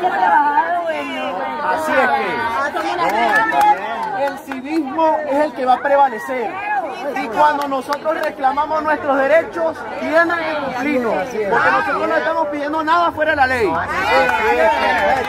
Así es que el civismo es el que va a prevalecer. Y cuando nosotros reclamamos nuestros derechos, tienen que cumplirnos. Porque nosotros no estamos pidiendo nada fuera de la ley.